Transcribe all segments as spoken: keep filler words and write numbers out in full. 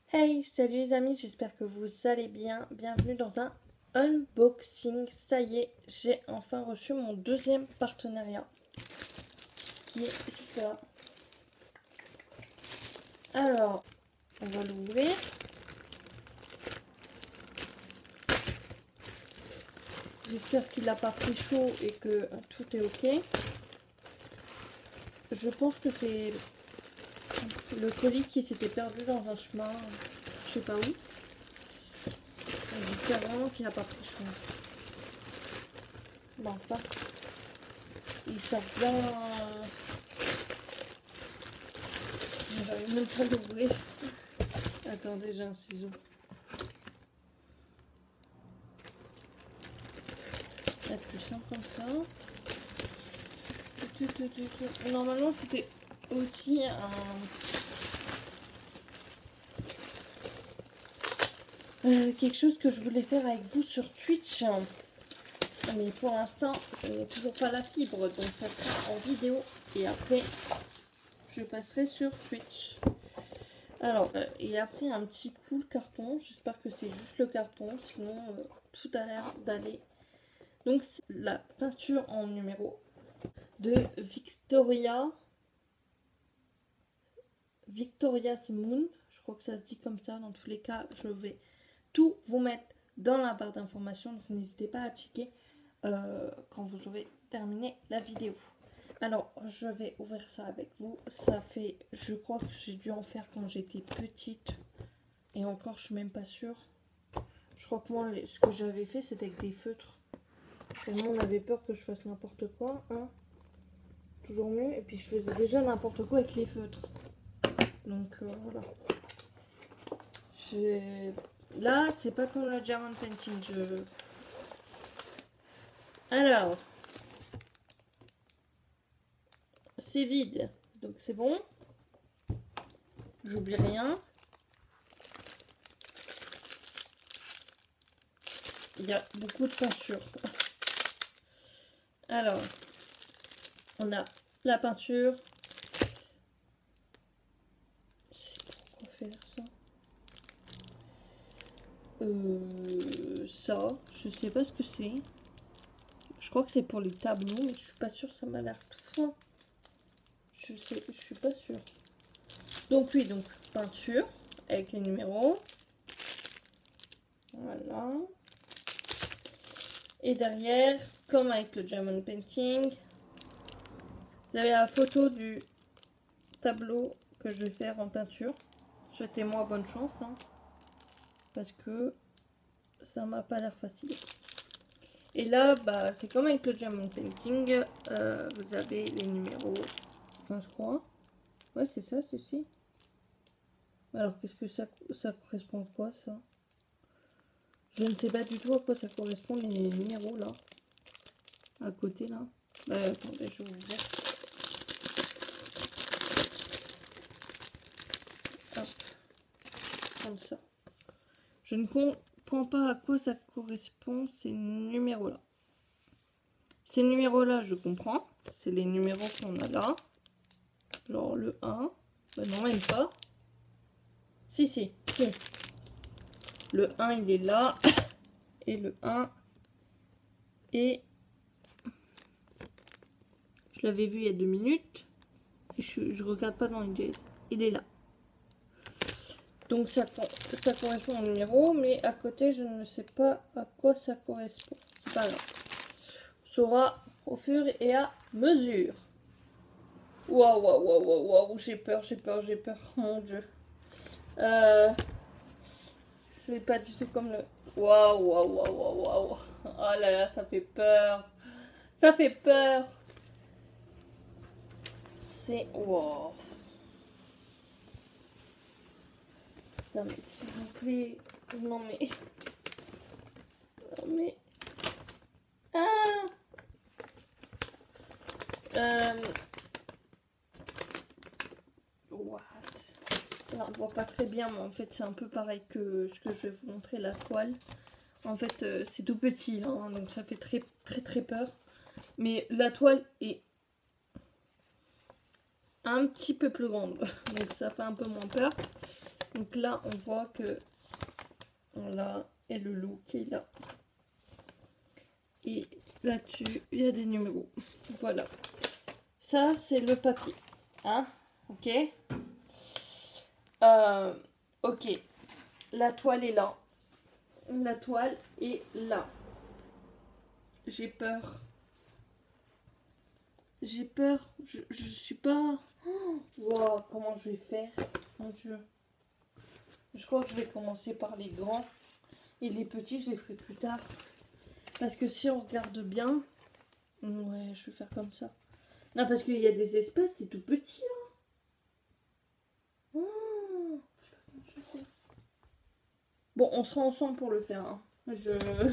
Hey, salut les amis, j'espère que vous allez bien. Bienvenue dans un unboxing. Ça y est, j'ai enfin reçu mon deuxième partenariat qui est juste là. Alors, on va l'ouvrir. J'espère qu'il n'a pas pris chaud et que tout est ok. Je pense que c'est le colis qui s'était perdu dans un chemin, je sais pas où. J'espère vraiment qu'il n'a pas pris chaud. Bon, enfin, il sort bien. J'arrive même pas à l'ouvrir. Attendez, j'ai un ciseau. C'est plus simple comme ça. Normalement, c'était aussi un... Euh, quelque chose que je voulais faire avec vous sur Twitch. Mais pour l'instant, je n'ai toujours pas la fibre. Donc ça sera en vidéo. Et après, je passerai sur Twitch. Alors, euh, il a pris un petit coup le carton. J'espère que c'est juste le carton. Sinon, euh, tout a l'air d'aller. Donc, c'est la peinture en numéro de Victoria. Victoria's Moon. Je crois que ça se dit comme ça. Dans tous les cas, je vais tout vous mettre dans la barre d'informations. Donc, n'hésitez pas à checker euh, quand vous aurez terminé la vidéo. Alors, je vais ouvrir ça avec vous. Ça fait, je crois que j'ai dû en faire quand j'étais petite. Et encore, je suis même pas sûre. Je crois que moi, ce que j'avais fait, c'était avec des feutres. Tout le monde avait peur que je fasse n'importe quoi. Hein. Toujours mieux. Et puis, je faisais déjà n'importe quoi avec les feutres. Donc, euh, voilà. Je... Là, c'est pas comme le German Painting. Je... Alors... C'est vide, donc c'est bon. J'oublie rien. Il y a beaucoup de peinture. Alors, on a la peinture. Je sais pas quoi faire ça. Euh, ça, je sais pas ce que c'est. Je crois que c'est pour les tableaux, mais je suis pas sûre. Ça m'a l'air tout fin. Je sais, je suis pas sûre. Donc oui, donc peinture avec les numéros. Voilà. Et derrière, comme avec le German Painting, vous avez la photo du tableau que je vais faire en peinture. Souhaitez-moi bonne chance, hein, parce que ça m'a pas l'air facile. Et là, bah, c'est comme avec le German Painting, euh, vous avez les numéros, enfin je crois. Ouais, c'est ça, ceci. Alors, qu'est-ce que ça, ça correspond à quoi, ça? Je ne sais pas du tout à quoi ça correspond, les numéros, là. À côté, là. Bah, attendez, je vais vous dire. Hop. Comme ça. Je ne comprends pas à quoi ça correspond, ces numéros-là. Ces numéros-là, je comprends. C'est les numéros qu'on a là. Genre le un. Bah non, même pas. Si, si, si. Le un, il est là. Et le un. Et je l'avais vu il y a deux minutes. Et je, je regarde pas dans les J S. Il est là. Donc ça, ça correspond au numéro. Mais à côté, je ne sais pas à quoi ça correspond. C'est pas grave. On saura au fur et à mesure. Waouh, waouh, waouh, waouh, waouh. J'ai peur, j'ai peur, j'ai peur. Mon Dieu. Euh, c'est pas du tout comme le... Waouh, waouh, waouh, waouh, waouh. Oh là là, ça fait peur. Ça fait peur. C'est... Waouh. Non mais s'il vous plaît. Non mais... Non mais... Ah euh... What? Là, on voit pas très bien, mais en fait c'est un peu pareil que ce que je vais vous montrer, la toile. En fait euh, c'est tout petit, hein, donc ça fait très très très peur. Mais la toile est un petit peu plus grande, donc ça fait un peu moins peur. Donc là, on voit que voilà, et le loup qui est là. Et là-dessus, il y a des numéros. Voilà. Ça, c'est le papier. Hein? Ok. Euh, ok. La toile est là. La toile est là. J'ai peur. J'ai peur. Je, je suis pas... Oh, wow, comment je vais faire? Mon Dieu. Je crois que je vais commencer par les grands. Et les petits, je les ferai plus tard. Parce que si on regarde bien... Ouais, je vais faire comme ça. Non, parce qu'il y a des espaces, c'est tout petit. Hein. Oh, je sais pas comment je vais faire. Bon, on sera ensemble pour le faire. Hein. Je...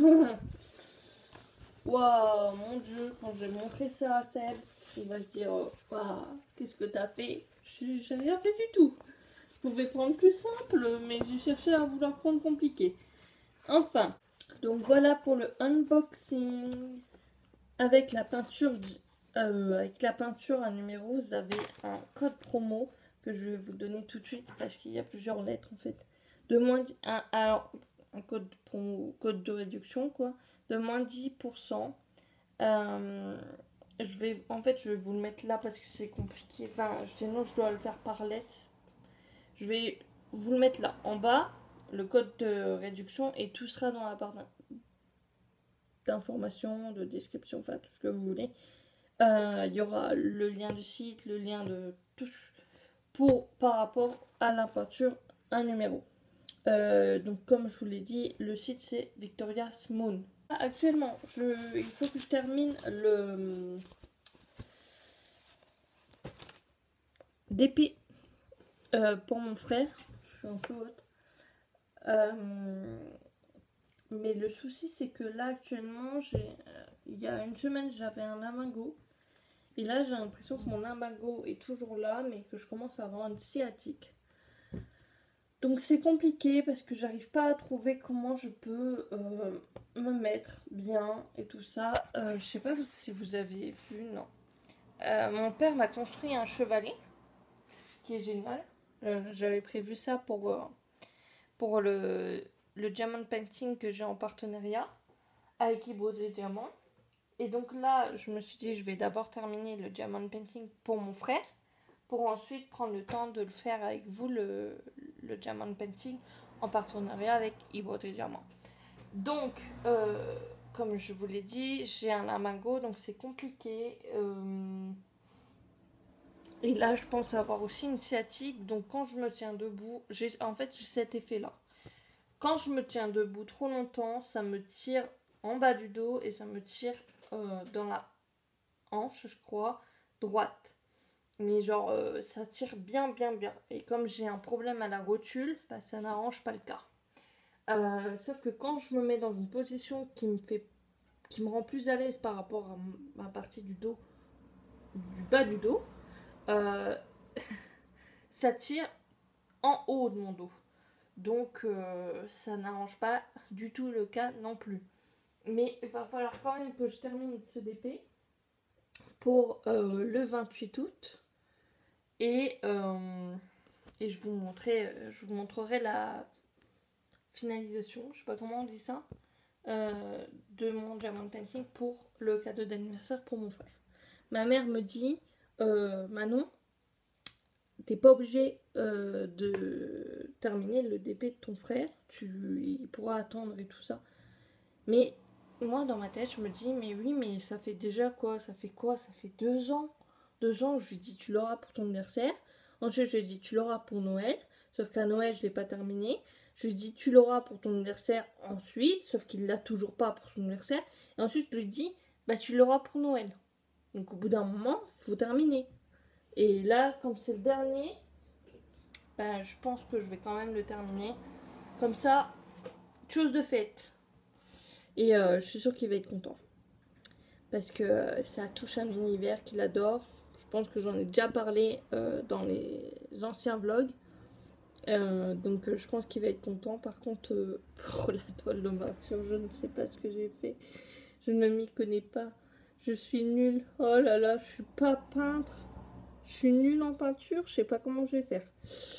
Waouh, mon Dieu, quand je vais montrer ça à Seb, il va se dire, waouh, qu'est-ce que t'as fait? J'ai rien fait du tout. Je pouvais prendre plus simple, mais j'ai cherché à vouloir prendre compliqué. Enfin, donc voilà pour le unboxing. Avec la peinture, euh, avec la peinture à numéro, vous avez un code promo que je vais vous donner tout de suite parce qu'il y a plusieurs lettres en fait. De moins un, alors un code promo, code de réduction quoi, de moins dix pour cent. Euh, je vais, en fait, je vais vous le mettre là parce que c'est compliqué. Enfin, sinon je dois le faire par lettre. Je vais vous le mettre là, en bas, le code de réduction et tout sera dans la barre d'informations, de description, enfin tout ce que vous voulez. Euh, il y aura le lien du site, le lien de tout pour par rapport à la peinture un numéro. Euh, donc comme je vous l'ai dit, le site c'est Victoria's Moon. Actuellement, je, il faut que je termine le D P euh, pour mon frère. Je suis un peu haute. Euh, mais le souci c'est que là actuellement, j'ai, euh, il y a une semaine j'avais un Amago. Et là j'ai l'impression que mon Amago est toujours là, mais que je commence à avoir une sciatique. Donc c'est compliqué parce que j'arrive pas à trouver comment je peux euh, me mettre bien et tout ça. Euh, je sais pas si vous avez vu, non. Euh, mon père m'a construit un chevalet qui est génial. Euh, J'avais prévu ça pour, euh, pour le, le diamond painting que j'ai en partenariat avec Ibos et Diamant. Et donc là, je me suis dit, je vais d'abord terminer le diamond painting pour mon frère, pour ensuite prendre le temps de le faire avec vous, le, le diamond painting, en partenariat avec Ibos et Diamant. Donc, euh, comme je vous l'ai dit, j'ai un Amago, donc c'est compliqué. Euh... Et là, je pense avoir aussi une sciatique, donc quand je me tiens debout, j'ai en fait j'ai cet effet-là. Quand je me tiens debout trop longtemps, ça me tire en bas du dos et ça me tire euh, dans la hanche, je crois, droite. Mais genre, euh, ça tire bien, bien, bien. Et comme j'ai un problème à la rotule, bah, ça n'arrange pas le cas. Euh, sauf que quand je me mets dans une position qui me fait, qui me rend plus à l'aise par rapport à ma partie du dos, du bas du dos, euh, ça tire en haut de mon dos. Donc, euh, ça n'arrange pas du tout le cas non plus. Mais il va falloir quand même que je termine ce D P pour euh, le vingt-huit août. Et, euh, et je, vous montrerai, je vous montrerai la finalisation, je sais pas comment on dit ça, euh, de mon diamond painting pour le cadeau d'anniversaire pour mon frère. Ma mère me dit, euh, Manon, t'es pas obligé euh, de terminer le D P de ton frère, tu, il pourra attendre et tout ça. Mais moi dans ma tête je me dis, mais oui, mais ça fait déjà quoi, ça fait quoi, ça fait deux ans. Deux ans, je lui dis tu l'auras pour ton anniversaire. Ensuite, je lui dis tu l'auras pour Noël. Sauf qu'à Noël, je ne l'ai pas terminé. Je lui dis tu l'auras pour ton anniversaire ensuite. Sauf qu'il ne l'a toujours pas pour son anniversaire. Et ensuite, je lui dis bah tu l'auras pour Noël. Donc au bout d'un moment, il faut terminer. Et là, comme c'est le dernier, bah, je pense que je vais quand même le terminer. Comme ça, chose de faite. Et euh, je suis sûre qu'il va être content. Parce que euh, ça touche un univers qu'il adore. Je pense que j'en ai déjà parlé euh, dans les anciens vlogs. Euh, donc euh, je pense qu'il va être content. Par contre, euh, pour la toile de peinture, je ne sais pas ce que j'ai fait. Je ne m'y connais pas. Je suis nulle. Oh là là, je suis pas peintre. Je suis nulle en peinture. Je sais pas comment je vais faire.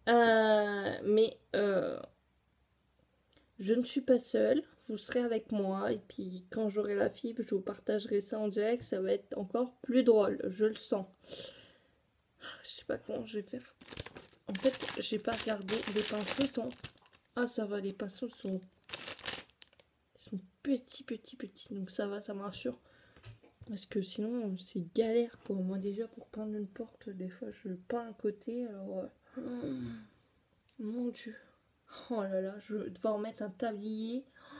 Euh, mais euh, je ne suis pas seule. Vous serez avec moi. Et puis quand j'aurai la fibre, je vous partagerai ça en direct. Ça va être encore plus drôle. Je le sens. Je sais pas comment je vais faire. En fait, j'ai pas regardé. Les pinceaux sont... Ah, ça va. Les pinceaux sont... Ils sont petits, petits, petits. Donc ça va, ça me rassure. Parce que sinon, c'est galère quoi. Moi déjà, pour peindre une porte, des fois, je peins un côté. Alors... Euh... Mon Dieu. Oh là là, je vais devoir mettre un tablier.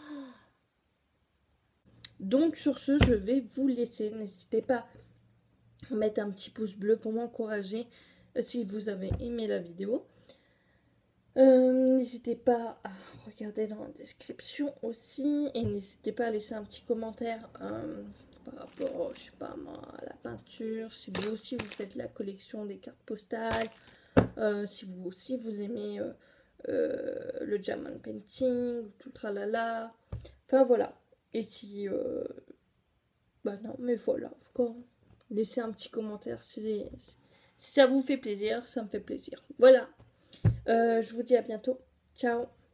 Donc sur ce, je vais vous laisser. N'hésitez pas à mettre un petit pouce bleu pour m'encourager si vous avez aimé la vidéo. Euh, n'hésitez pas à regarder dans la description aussi. Et n'hésitez pas à laisser un petit commentaire euh, par rapport, je sais pas moi, à la peinture. Si vous aussi vous faites la collection des cartes postales. Euh, si vous aussi vous aimez... Euh, Euh, le German painting, tout le tralala, enfin voilà. Et si, euh, bah non, mais voilà, quand laissez un petit commentaire si, si ça vous fait plaisir, ça me fait plaisir. Voilà, euh, je vous dis à bientôt, ciao.